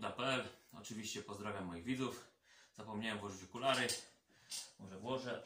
Kacper.pl. Oczywiście pozdrawiam moich widzów. Zapomniałem włożyć okulary. Może włożę.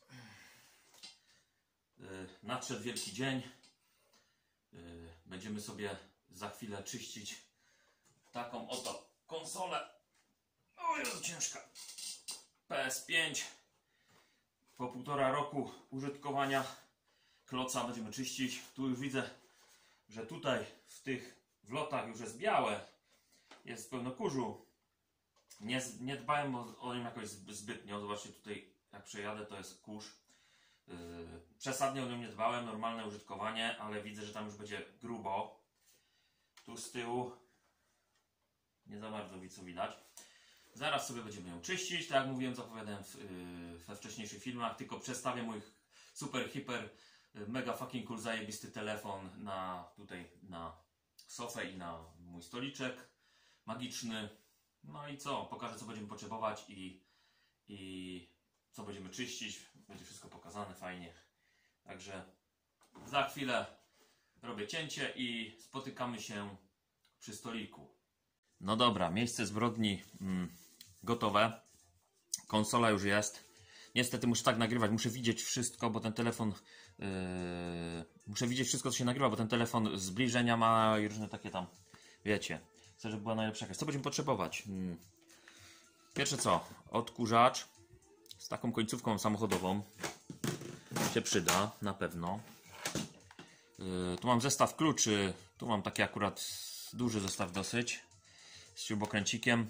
Nadszedł wielki dzień. Będziemy sobie za chwilę czyścić taką oto konsolę. O, jest ciężka. PS5. Po 1,5 roku użytkowania kloca będziemy czyścić. Tu już widzę, że tutaj w tych wlotach już jest białe. Jest pełno kurzu. Nie dbałem o nim jakoś zbytnio. Zobaczcie tutaj, jak przejadę, to jest kurz. Przesadnie o nim nie dbałem, normalne użytkowanie, ale widzę, że tam już będzie grubo. Tu z tyłu nie za bardzo widać. Zaraz sobie będziemy ją czyścić, tak jak mówiłem, zapowiadałem we wcześniejszych filmach, tylko przestawię mój super, hiper, mega fucking cool, zajebisty telefon tutaj na sofę i na mój stoliczek magiczny. No i co? Pokażę, co będziemy potrzebować i co będziemy czyścić. Będzie wszystko pokazane fajnie. Także za chwilę robię cięcie i spotykamy się przy stoliku. No dobra, miejsce zbrodni gotowe. Konsola już jest. Niestety muszę tak nagrywać, muszę widzieć wszystko, bo ten telefon... muszę widzieć wszystko, co się nagrywa, bo ten telefon zbliżenia ma i różne takie tam... Wiecie, chcę, żeby była najlepsza jakaś. Co będziemy potrzebować? Pierwsze co? Odkurzacz z taką końcówką samochodową. Się przyda, na pewno. Tu mam zestaw kluczy. Tu mam taki akurat duży zestaw dosyć. Z śrubokręcikiem.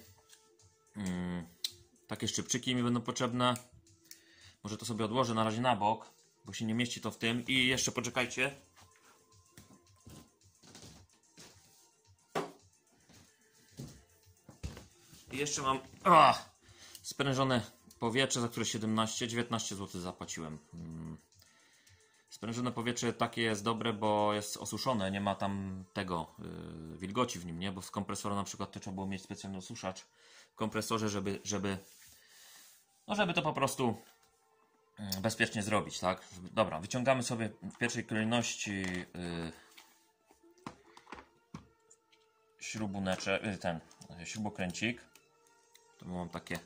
Takie szczypczyki mi będą potrzebne. Może to sobie odłożę na razie na bok, bo się nie mieści to w tym. I jeszcze poczekajcie. I jeszcze mam sprężone powietrze, za które 19 zł zapłaciłem. Sprężone powietrze takie jest dobre, bo jest osuszone, nie ma tam tego wilgoci w nim, nie? Bo z kompresora na przykład to trzeba było mieć specjalny osuszacz w kompresorze, żeby to po prostu bezpiecznie zrobić, tak? Dobra, wyciągamy sobie w pierwszej kolejności śrubokręcik. Tu mam takie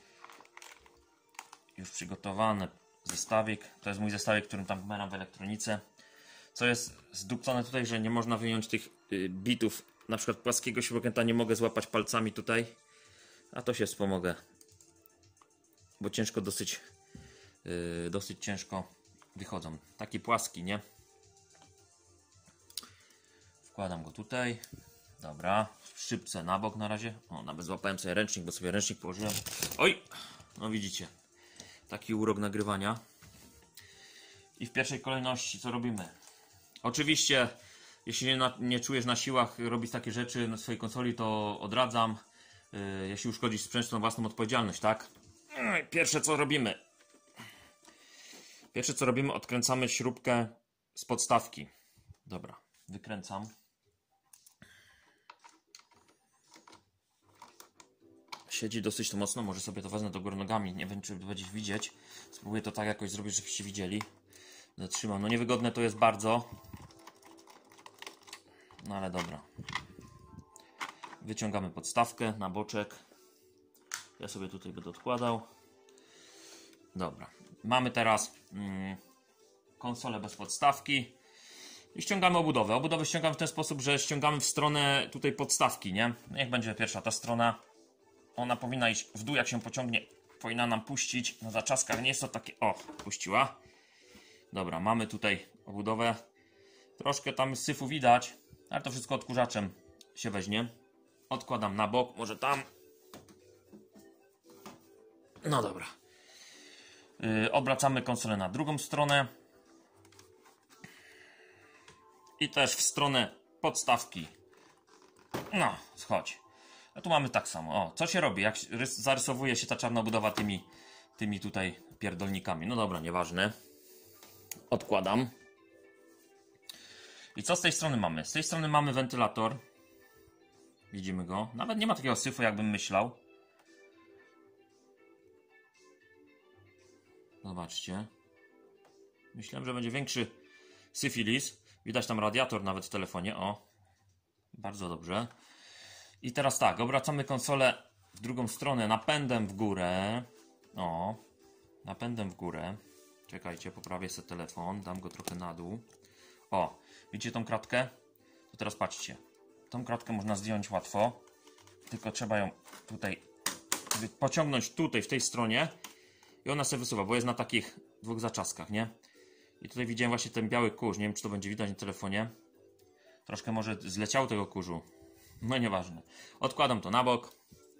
już przygotowany zestawik. To jest mój zestawik, którym tam mam w elektronice. Co jest zdupcone tutaj, że nie można wyjąć tych bitów, na przykład płaskiego śrubokręta nie mogę złapać palcami tutaj, a to się wspomogę, bo ciężko dosyć ciężko wychodzą. Taki płaski, nie? Wkładam go tutaj. Dobra, w szybce na bok na razie. O, nawet złapałem sobie ręcznik, bo sobie ręcznik położyłem. Oj! No widzicie. Taki urok nagrywania. I w pierwszej kolejności co robimy? Oczywiście, jeśli nie czujesz na siłach robić takie rzeczy na swojej konsoli, to odradzam. Jeśli uszkodzisz sprzęt, to na własną odpowiedzialność, tak? Pierwsze co robimy, odkręcamy śrubkę z podstawki. Dobra, wykręcam. Siedzi dosyć to mocno, może sobie to wezmę do góry nogami, nie wiem czy będziesz widzieć. Spróbuję to tak jakoś zrobić, żebyście widzieli. Zatrzymam, no niewygodne to jest bardzo. No ale dobra. Wyciągamy podstawkę na boczek. Ja sobie tutaj będę odkładał. Dobra, mamy teraz konsolę bez podstawki. I ściągamy obudowę. Obudowę ściągamy w ten sposób, że ściągamy w stronę tutaj podstawki, nie? Niech będzie pierwsza ta strona. Ona powinna iść w dół, jak się pociągnie, powinna nam puścić na zaczaskach. Nie jest to takie... O, puściła. Dobra, mamy tutaj obudowę. Troszkę tam syfu widać, ale to wszystko odkurzaczem się weźmie. Odkładam na bok, może tam. No dobra. Obracamy konsolę na drugą stronę. I też w stronę podstawki. No, schodź. A tu mamy tak samo. O, co się robi? Jak zarysowuje się ta czarna budowa tymi tutaj pierdolnikami. No dobra, nieważne. Odkładam. I co z tej strony mamy? Z tej strony mamy wentylator. Widzimy go. Nawet nie ma takiego syfu, jakbym myślał. Zobaczcie. Myślałem, że będzie większy syfilis. Widać tam radiator nawet w telefonie. O. Bardzo dobrze. I teraz tak, obracamy konsolę w drugą stronę, napędem w górę. O, napędem w górę. Czekajcie, poprawię sobie telefon, dam go trochę na dół. O, widzicie tą kratkę? To teraz patrzcie. Tą kratkę można zdjąć łatwo. Tylko trzeba ją tutaj pociągnąć tutaj, w tej stronie. I ona się wysuwa, bo jest na takich dwóch zaczaskach, nie? I tutaj widziałem właśnie ten biały kurz. Nie wiem, czy to będzie widać na telefonie. Troszkę może zleciał tego kurzu. No nieważne. Odkładam to na bok.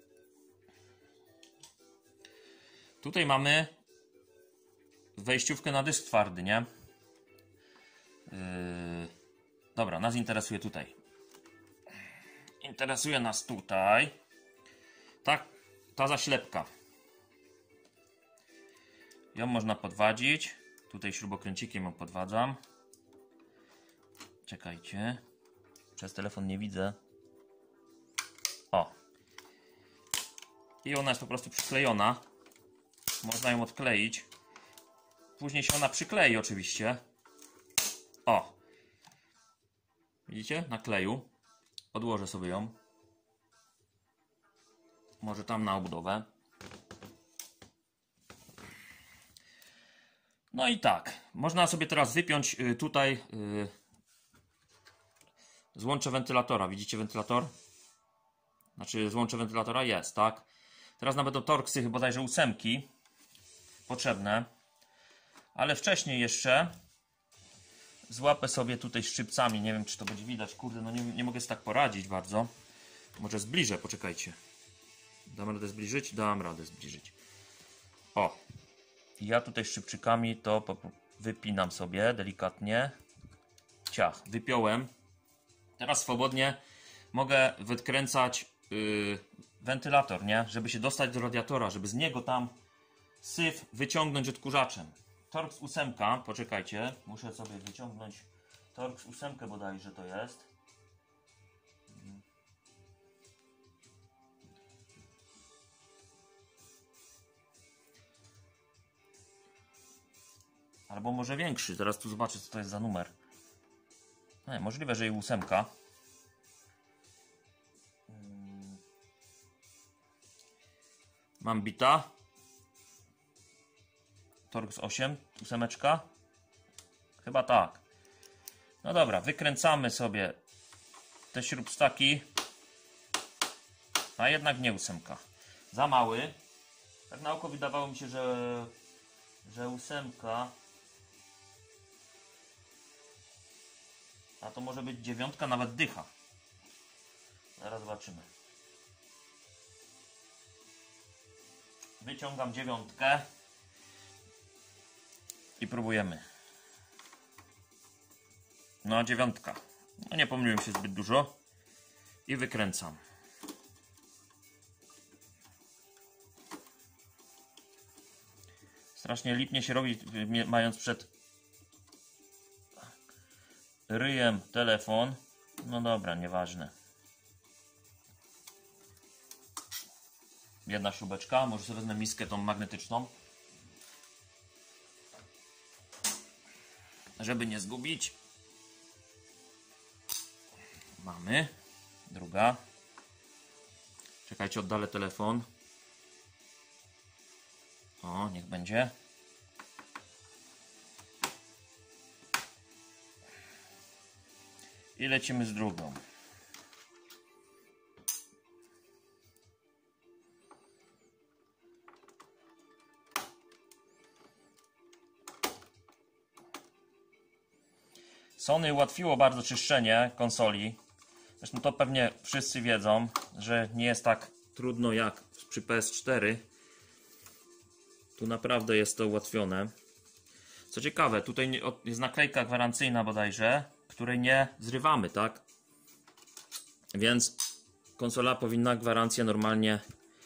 Tutaj mamy wejściówkę na dysk twardy, nie? Dobra, nas interesuje tutaj. Interesuje nas tutaj ta zaślepka. Ją można podwadzić. Tutaj śrubokręcikiem ją podwadzam. Czekajcie. Przez telefon nie widzę. O. I ona jest po prostu przyklejona. Można ją odkleić. Później się ona przyklei oczywiście. O. Widzicie? Na kleju. Odłożę sobie ją. Może tam na obudowę. No i tak. Można sobie teraz wypiąć tutaj złącze wentylatora. Widzicie wentylator? Znaczy złącze wentylatora jest, tak? Teraz nam będą torksy chyba bodajże 8 potrzebne. Ale wcześniej jeszcze złapę sobie tutaj szczypcami. Nie wiem, czy to będzie widać. Kurde, no nie mogę sobie tak poradzić bardzo. Może zbliżę, poczekajcie. Dam radę zbliżyć? Dam radę zbliżyć. O. Ja tutaj szczypczykami to wypinam sobie delikatnie. Ciach, wypiąłem. Teraz swobodnie mogę wykręcać wentylator, nie? Żeby się dostać do radiatora, żeby z niego tam syf wyciągnąć odkurzaczem. Torx 8, poczekajcie, muszę sobie wyciągnąć Torx 8 bodajże to jest. Albo może większy, teraz tu zobaczę co to jest za numer. Nie, możliwe, że i 8. Mam bita. Torx 8, 8. Chyba tak. No dobra, wykręcamy sobie te śrubstaki. A jednak nie 8. Za mały. Tak na oko wydawało mi się, że 8. A to może być 9, nawet dycha. Zaraz zobaczymy. Wyciągam 9 i próbujemy. No 9. No nie pomyliłem się zbyt dużo. I wykręcam. Strasznie lipnie się robi, mając przed ryjem telefon. No dobra, nieważne. Jedna śrubeczka. Może sobie wezmę miskę tą magnetyczną. Żeby nie zgubić. Mamy. Druga. Czekajcie, oddalę telefon. O, niech będzie. I lecimy z drugą. Sony ułatwiło bardzo czyszczenie konsoli. Zresztą to pewnie wszyscy wiedzą, że nie jest tak trudno jak przy PS4. Tu naprawdę jest to ułatwione. Co ciekawe, tutaj jest naklejka gwarancyjna bodajże, której nie zrywamy, tak? Więc konsola powinna gwarancję normalnie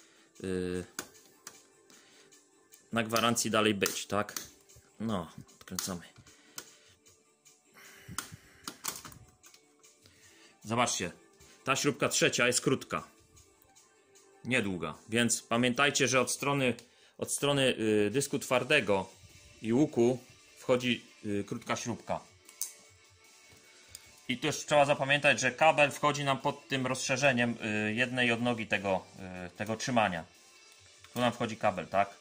na gwarancji dalej być, tak? No, odkręcamy. Zobaczcie, ta śrubka trzecia jest krótka, niedługa, więc pamiętajcie, że od strony dysku twardego i łuku wchodzi krótka śrubka. I tu już trzeba zapamiętać, że kabel wchodzi nam pod tym rozszerzeniem jednej odnogi tego trzymania. Tu nam wchodzi kabel, tak?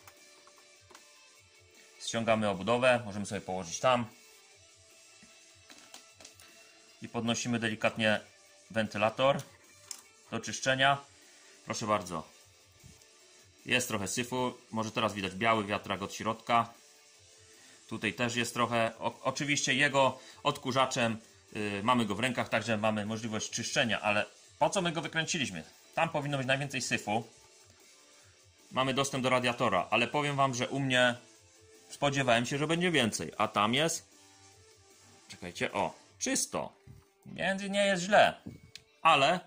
Ściągamy obudowę, możemy sobie położyć tam. I podnosimy delikatnie wentylator do czyszczenia. Proszę bardzo. Jest trochę syfu, może teraz widać biały wiatrak od środka. Tutaj też jest trochę. Oczywiście jego odkurzaczem mamy go w rękach, także mamy możliwość czyszczenia, ale po co my go wykręciliśmy? Tam powinno być najwięcej syfu. Mamy dostęp do radiatora, ale powiem wam, że u mnie spodziewałem się, że będzie więcej, a tam jest, czekajcie, o, czysto, więc nie jest źle, ale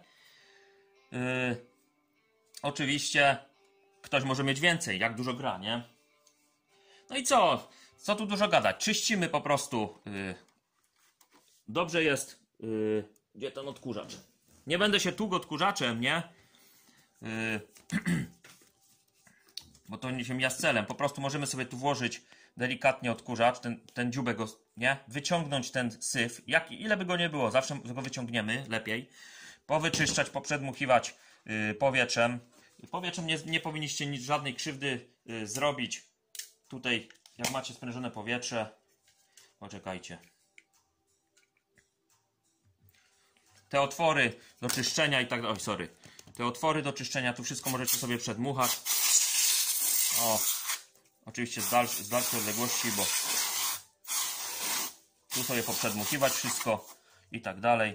oczywiście ktoś może mieć więcej, jak dużo gra, nie? No i co tu dużo gadać, czyścimy po prostu, dobrze jest, gdzie ten odkurzacz, nie będę się tłukł odkurzaczem, nie? Bo to nie jest celem, po prostu możemy sobie tu włożyć delikatnie odkurzacz, ten dziubek, nie? Wyciągnąć ten syf, ile by go nie było, zawsze go wyciągniemy, lepiej. Powyczyszczać, poprzedmuchiwać powietrzem. Powietrzem nie powinniście żadnej krzywdy zrobić. Tutaj, jak macie sprężone powietrze, poczekajcie. Te otwory do czyszczenia i tak dalej, te otwory do czyszczenia, tu wszystko możecie sobie przedmuchać. O, oczywiście z dalszej odległości, bo tu sobie poprzedmuchiwać wszystko i tak dalej.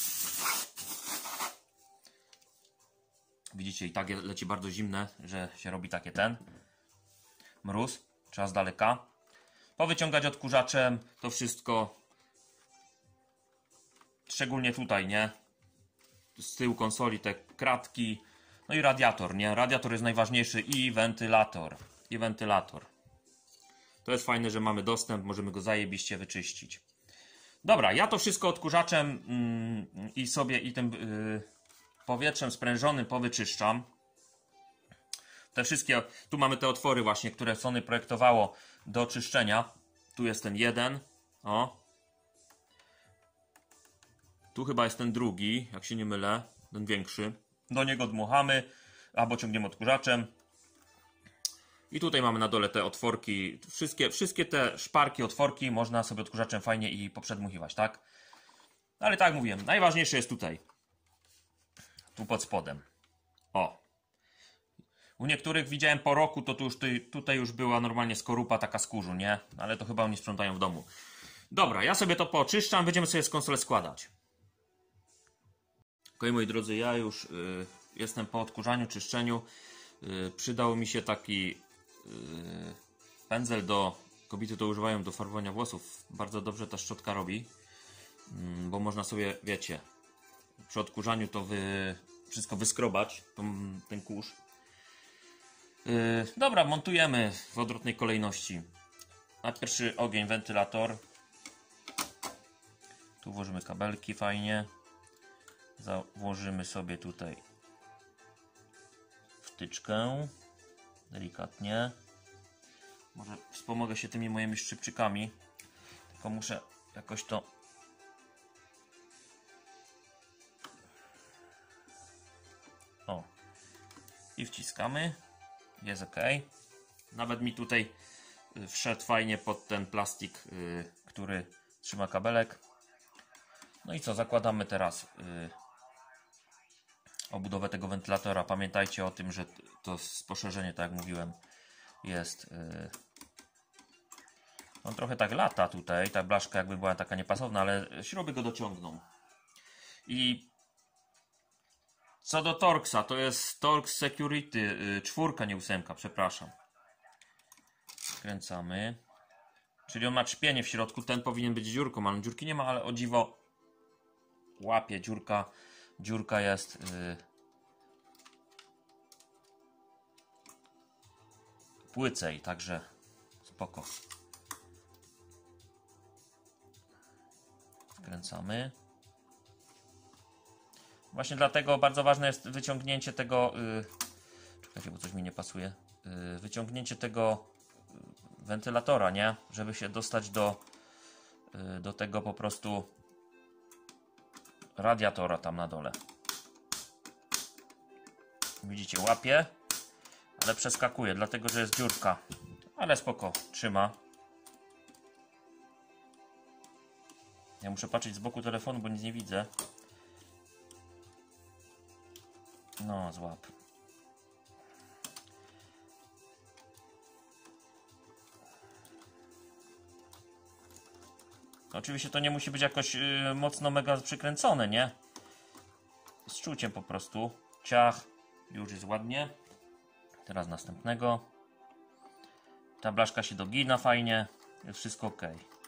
Widzicie, i tak leci bardzo zimne, że się robi takie mróz. Trzeba z daleka. Powyciągać odkurzaczem to wszystko. Szczególnie tutaj, nie? Z tyłu konsoli te kratki. No i radiator, nie? Radiator jest najważniejszy i wentylator. To jest fajne, że mamy dostęp, możemy go zajebiście wyczyścić. Dobra, ja to wszystko odkurzaczem i tym powietrzem sprężonym powyczyszczam. Te wszystkie, tu mamy te otwory właśnie, które Sony projektowało do czyszczenia. Tu jest ten jeden, o. Tu chyba jest ten drugi, jak się nie mylę, ten większy. Do niego dmuchamy, albo ciągniemy odkurzaczem. I tutaj mamy na dole te otworki. Wszystkie te szparki, otworki można sobie odkurzaczem fajnie i poprzedmuchiwać, tak? Ale tak jak mówiłem, najważniejsze jest tutaj. Tu pod spodem. O. U niektórych widziałem po roku, to tutaj już była normalnie skorupa taka z kurzu, nie? Ale to chyba oni sprzątają w domu. Dobra, ja sobie to pooczyszczam, będziemy sobie z konsolę składać. Okej, moi drodzy, ja już jestem po odkurzaniu, czyszczeniu. Przydał mi się taki pędzel kobiety to używają do farbowania włosów. Bardzo dobrze ta szczotka robi, bo można sobie, wiecie, przy odkurzaniu to wszystko wyskrobać, ten kurz. Dobra, montujemy w odwrotnej kolejności. Na pierwszy ogień wentylator. Tu włożymy kabelki fajnie. Włożymy sobie tutaj wtyczkę delikatnie. Może wspomogę się tymi moimi szczypczykami, tylko muszę jakoś to i wciskamy, jest ok. Nawet mi tutaj wszedł fajnie pod ten plastik, który trzyma kabelek. No i co, zakładamy teraz obudowę tego wentylatora. Pamiętajcie o tym, że to poszerzenie, tak jak mówiłem, jest on trochę tak lata tutaj, ta blaszka jakby była taka niepasowna, ale śruby go dociągną. I co do Torxa, to jest Torx Security 4, nie 8, przepraszam. Kręcamy. Czyli on ma trzpienie w środku, ten powinien być dziurką, ale dziurki nie ma, ale o dziwo łapie dziurka jest płycej, także spoko. Wkręcamy. Właśnie dlatego bardzo ważne jest wyciągnięcie tego czekajcie, bo coś mi nie pasuje. Wyciągnięcie tego wentylatora, nie? Żeby się dostać do tego po prostu radiatora tam na dole. Widzicie, łapie, ale przeskakuje, dlatego że jest dziurka. Ale spoko, trzyma. Ja muszę patrzeć z boku telefonu, bo nic nie widzę. No, złap. Oczywiście to nie musi być jakoś mocno mega przykręcone, nie? Z czuciem po prostu. Ciach. Już jest ładnie. Teraz następnego. Ta blaszka się dogina fajnie. Jest wszystko ok.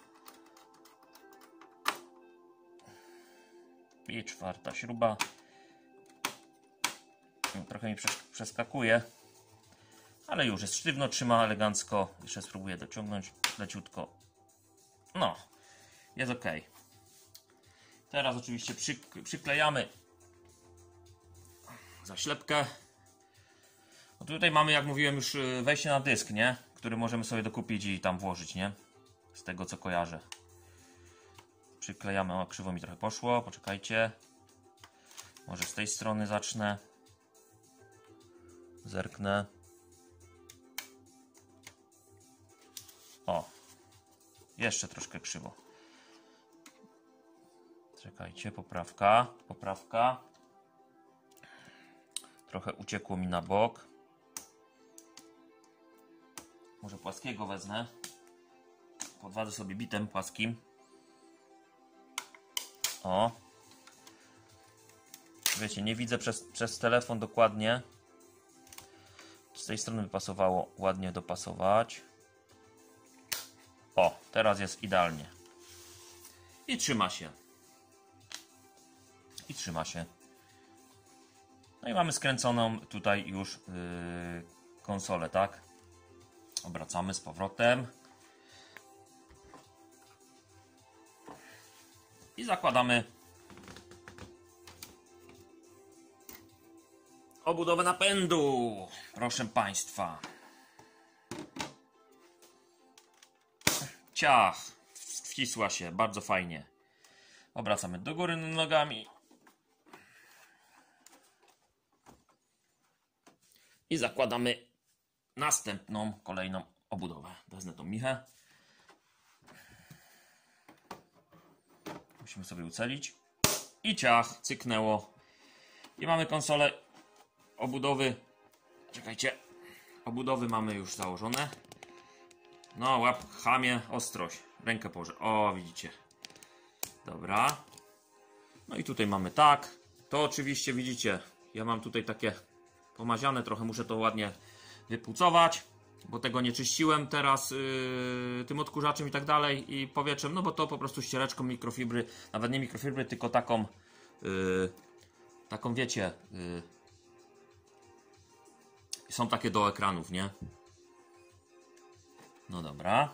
I czwarta śruba. Trochę mi przeskakuje. Ale już jest sztywno, trzyma elegancko. Jeszcze spróbuję dociągnąć leciutko. No. Jest ok. Teraz oczywiście przyklejamy zaślepkę. No tutaj mamy, jak mówiłem, już wejście na dysk, nie? Który możemy sobie dokupić i tam włożyć, nie? Z tego co kojarzę. Przyklejamy. O, krzywo mi trochę poszło. Poczekajcie. Może z tej strony zacznę. Zerknę. O. Jeszcze troszkę krzywo. Czekajcie, poprawka. Poprawka. Trochę uciekło mi na bok. Może płaskiego wezmę. Podwadzę sobie bitem płaskim. O. Wiecie, nie widzę przez telefon dokładnie. Z tej strony by pasowało ładnie dopasować. O, teraz jest idealnie. I trzyma się. I trzyma się. No i mamy skręconą tutaj już konsolę, tak? Obracamy z powrotem. I zakładamy obudowę napędu. Proszę Państwa. Ciach. Wcisła się. Bardzo fajnie. Obracamy do góry nogami. I zakładamy następną, kolejną obudowę. Wezmę tą michę. Musimy sobie ucelić. I ciach, cyknęło. I mamy konsolę obudowy. Czekajcie. Obudowy mamy już założone. No, łap, chamie, ostrość. Rękę położę. O, widzicie. Dobra. No i tutaj mamy tak. To oczywiście widzicie. Ja mam tutaj takie pomaziane. Trochę muszę to ładnie wypucować, bo tego nie czyściłem teraz tym odkurzaczem i tak dalej i powietrzem, no bo to po prostu ściereczką mikrofibry, nawet nie mikrofibry, tylko taką taką wiecie, są takie do ekranów, nie? No dobra.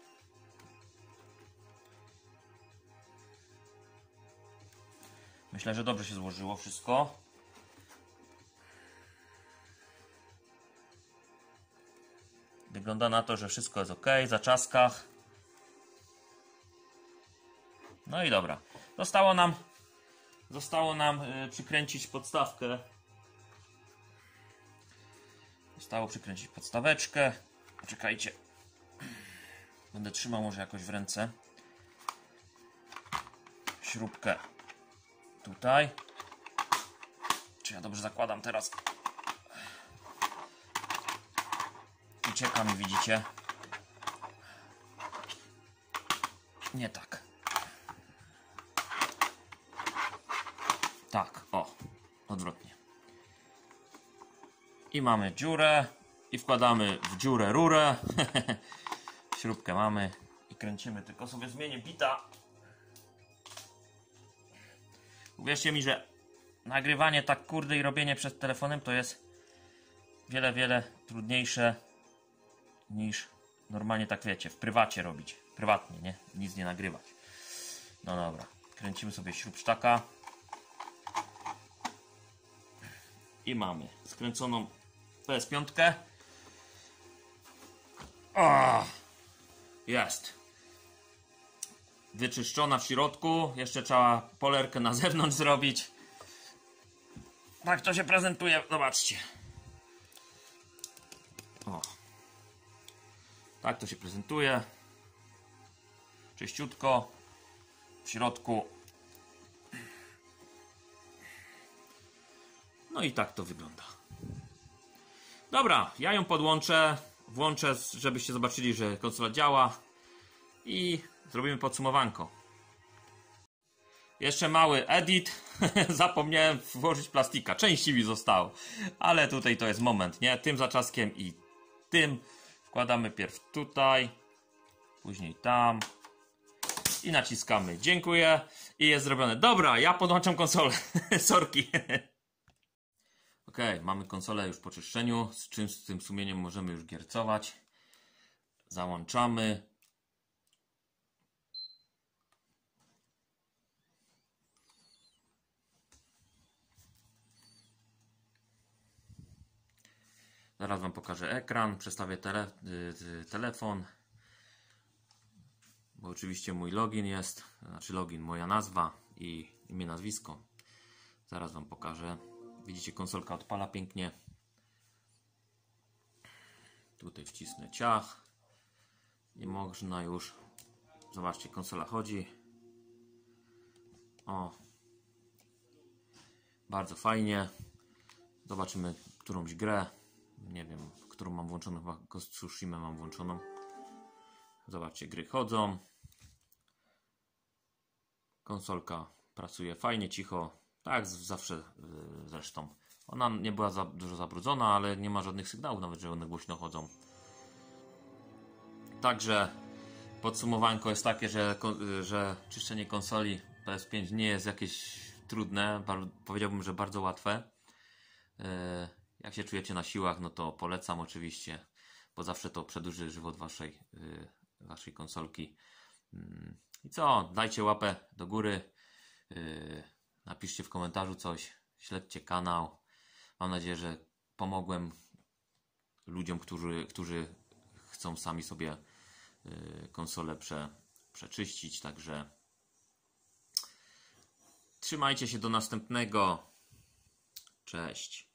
Myślę, że dobrze się złożyło wszystko. Wygląda na to, że wszystko jest ok, w zaczaskach. No i dobra. Zostało nam przykręcić podstawkę. Zostało przykręcić podstaweczkę. Poczekajcie. Będę trzymał może jakoś w ręce. Śrubkę tutaj. Czy ja dobrze zakładam teraz? Ucieka mi, widzicie? Nie tak. Tak, o. Odwrotnie. I mamy dziurę. I wkładamy w dziurę rurę. Śrubkę mamy. I kręcimy. Tylko sobie zmienię bita. Uwierzcie mi, że nagrywanie tak kurde i robienie przed telefonem to jest wiele trudniejsze niż normalnie, tak wiecie, w prywacie robić. Prywatnie, nie? Nic nie nagrywać. No dobra. Kręcimy sobie śrubsztaka. I mamy skręconą PS5. O! Jest. wyczyszczona w środku. Jeszcze trzeba polerkę na zewnątrz zrobić. Tak to się prezentuje, zobaczcie. O. Tak to się prezentuje. Czyściutko. W środku. No i tak to wygląda. Dobra, ja ją podłączę. Włączę, żebyście zobaczyli, że konsola działa. I zrobimy podsumowanko. Jeszcze mały edit. Zapomniałem włożyć plastika. Części mi zostało. Ale tutaj to jest moment, nie? Tym zaczaskiem i tym. Wkładamy pierw tutaj. Później tam. I naciskamy. Dziękuję. I jest zrobione. Dobra, ja podłączam konsolę. Sorki. Ok, mamy konsolę już po czyszczeniu. Z tym sumieniem możemy już giercować. Załączamy. Zaraz wam pokażę ekran. Przestawię telefon. Bo oczywiście mój login jest. Znaczy login, moja nazwa i imię, nazwisko. Zaraz wam pokażę. Widzicie, konsolka odpala pięknie. Tutaj wcisnę ciach. I można już. Zobaczcie, konsola chodzi. O. Bardzo fajnie. Zobaczymy którąś grę. Nie wiem, którą mam włączoną. Chyba Ghost of Tsushima mam włączoną. Zobaczcie, gry chodzą. Konsolka pracuje fajnie, cicho. Tak zawsze zresztą. Ona nie była za dużo zabrudzona, ale nie ma żadnych sygnałów, nawet że one głośno chodzą. Także podsumowanko jest takie, że czyszczenie konsoli PS5 nie jest jakieś trudne. Powiedziałbym, że bardzo łatwe. Jak się czujecie na siłach, no to polecam oczywiście, bo zawsze to przedłuży żywot waszej konsolki. I co? Dajcie łapę do góry. Napiszcie w komentarzu coś. Śledźcie kanał. Mam nadzieję, że pomogłem ludziom, którzy chcą sami sobie konsolę przeczyścić. Także trzymajcie się, do następnego. Cześć.